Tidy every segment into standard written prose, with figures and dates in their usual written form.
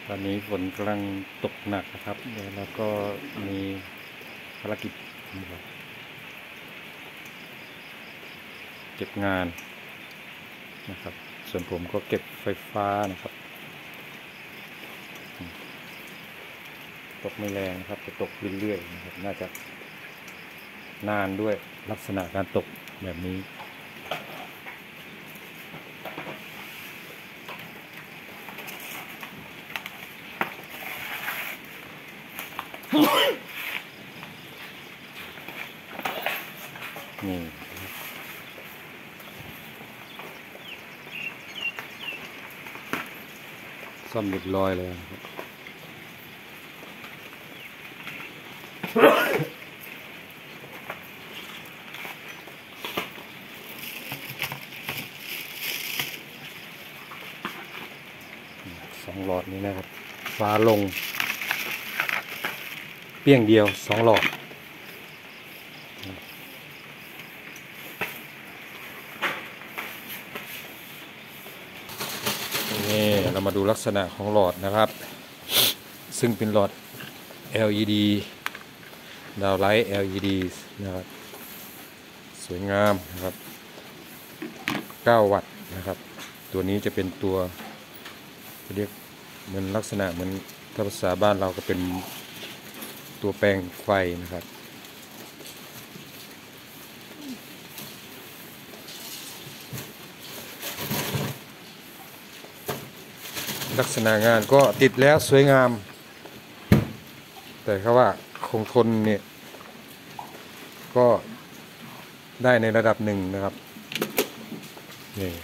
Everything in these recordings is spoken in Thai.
ตอนนี้ฝนกำลังตกหนักนะครับแล้วก็มีภารกิจเก็บงานนะครับส่วนผมก็เก็บไฟฟ้านะครับตกไม่แรงครับจะตกเรื่อยๆนะครับน่าจะนานด้วยลักษณะการตกแบบนี้นี่ซ่อมเรียบร้อยเลยครับสองหลอดนี้นะครับฟ้าลงเปี้ยงเดียวสองหลอดนี่เรามาดูลักษณะของหลอดนะครับซึ่งเป็นหลอด LED ดาวไลท์ LED นะครับสวยงามนะครับ9 วัตต์นะครับตัวนี้จะเป็นตัวเรียกเหมือนลักษณะเหมือนถ้าภาษาบ้านเราก็เป็นตัวแปลงไฟนะครับลักษณะงานก็ติดแล้วสวยงามแต่เขาว่าคงทนเนี่ยก็ได้ในระดับหนึ่งนะครับนี่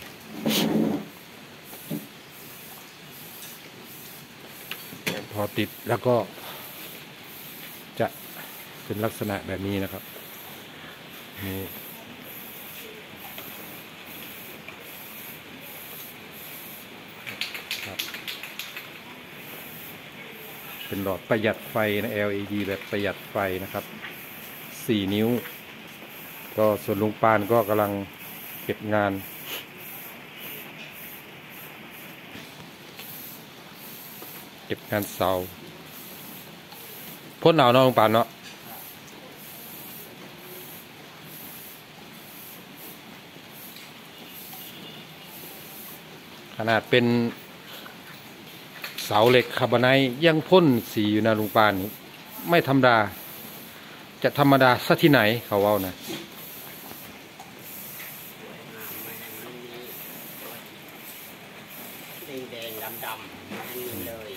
พอติดแล้วก็จะเป็นลักษณะแบบนี้นะครับนี่ครับเป็นหลอดประหยัดไฟนะ LED แบบประหยัดไฟนะครับ4 นิ้วก็ส่วนลุงปานก็กำลังเก็บงานเสาพ่นเอาเนาะลุงปานเนาะขนาดเป็นเสาเหล็กคาร์บอนไนท์ยังพ่นสีอยู่นะลุงปานนี่ไม่ธรรมดาจะธรรมดาซะที่ไหนเขาว่านะแดงดำอันนี้เลย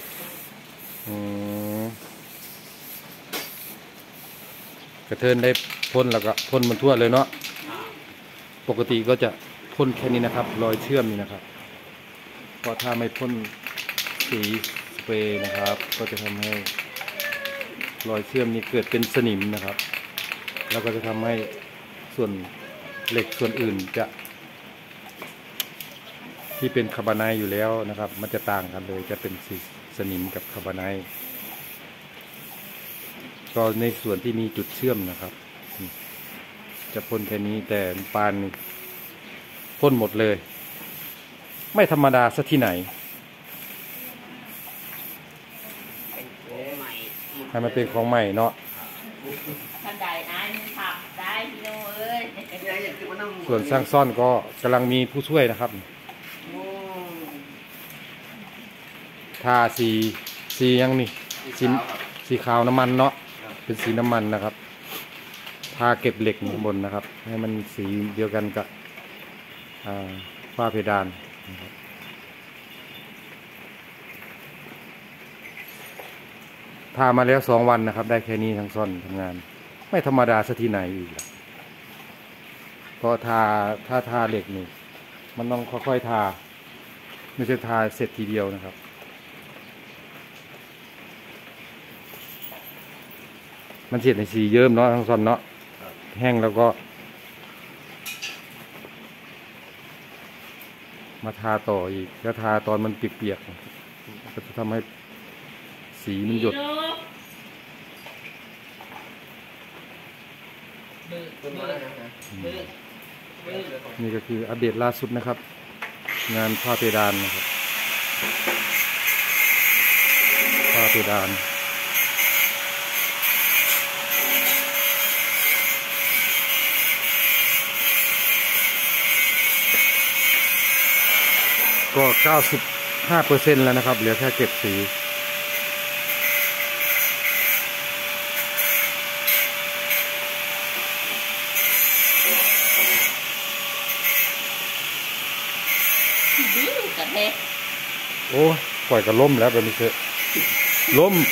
กระเทินได้พ่นแล้วก็พ่นมันทั่วเลยเนาะปกติก็จะพ่นแค่นี้นะครับรอยเชื่อมนี่นะครับเพราะถ้าไม่พ่นสีสเปรย์นะครับก็จะทำให้รอยเชื่อมนี้เกิดเป็นสนิมนะครับแล้วก็จะทำให้ส่วนเหล็กส่วนอื่นจะที่เป็นคาร์บอนไนท์อยู่แล้วนะครับมันจะต่างกันเลยจะเป็นสีสนิมกับคาร์บอนไนท์ก็ในส่วนที่มีจุดเชื่อมนะครับจะพ่นแค่นี้แต่ปานพ่นหมดเลยไม่ธรรมดาซะที่ไหนให้มันเป็นของใหม่เนาะท่านใดนะขับได้พี่โน้เอ้ยส่วนสร้างซ่อนก็กำลังมีผู้ช่วยนะครับทาสียังนี่สีขาวน้ำมันเนาะเป็นสีน้ำมันนะครับทาเก็บเหล็กข้างบนนะครับให้มันสีเดียวกันกับฝ้าเพดานนะครับทามาแล้ว2 วันนะครับได้แค่นี้ทั้งซ่อนทำงานไม่ธรรมดาซะที่ไหนอีกล่ะเพราะถ้าทาเหล็กนี่มันต้องค่อยๆทาไม่ใช่ทาเสร็จทีเดียวนะครับมันเสียในสีเยิ้มเนาะทั้งซ่อนเนาะแห้งแล้วก็มาทาต่ออีกแล้วทาตอนมันเปียกๆก็จะทำให้สีมันหยดนี่ก็คืออัปเดตล่าสุดนะครับงานผ้าเพดานนะครับเพดานก็ 95% แล้วนะครับเหลือแค่เก็บสีดื้อกันเลยโอ้ปล่อยกับล่มแล้วแบบนี้เถอะล่ม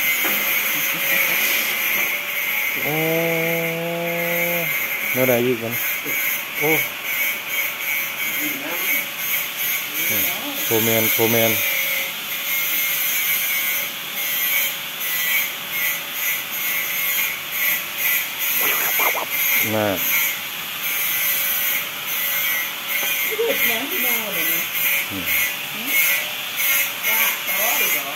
โอ้เมื่อไหร่อีกมันโอ้โฟร์แมนน่าเด็กยังที่โน่เลยนะจ้าโตดีกว่า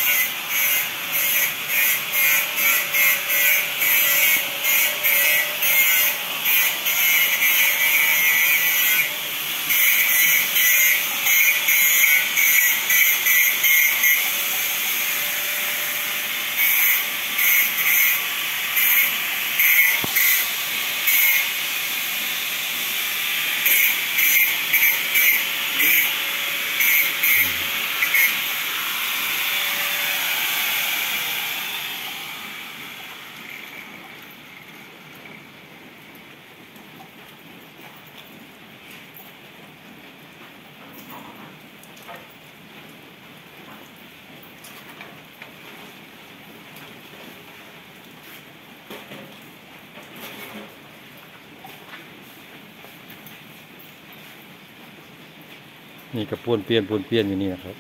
นี่ก็ป้วนเปี้ยนอยู่นี่นะครับ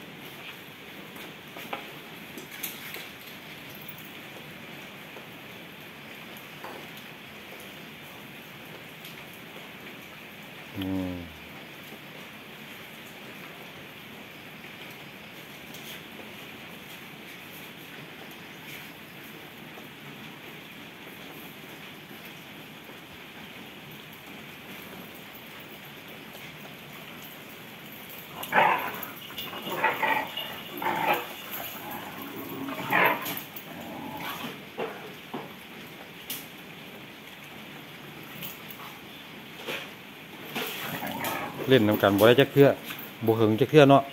เล่นน้ำกันบ่ได้จักเทื่อบ่หึงจักเทื่อเนาะ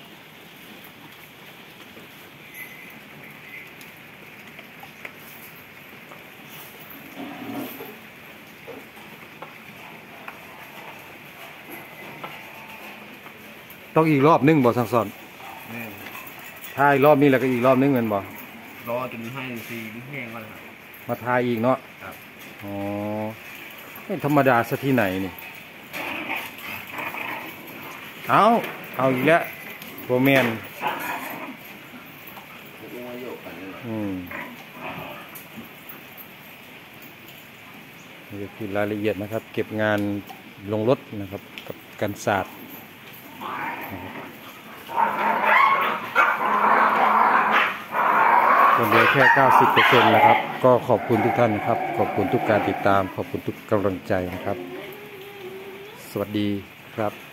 ต้องอีกรอบนึงบ่สังสอนถ้าอีกรอบนี้แล้วก็อีกรอบนึงแม่นบ่รอจนให้สีแห้งก่อนครับมาทายอีกเนาะครับอ๋อไม่ธรรมดาซะที่ไหนนี่เอาอีกแล้วโรแมนนี่คือรายละเอียดนะครับเก็บงานลงรถนะครับกับกันศาสตร์คนเหลือแค่ 90% นะครับก็ขอบคุณทุกท่านนะครับขอบคุณทุกการติดตามขอบคุณทุกกำลังใจนะครับสวัสดีครับ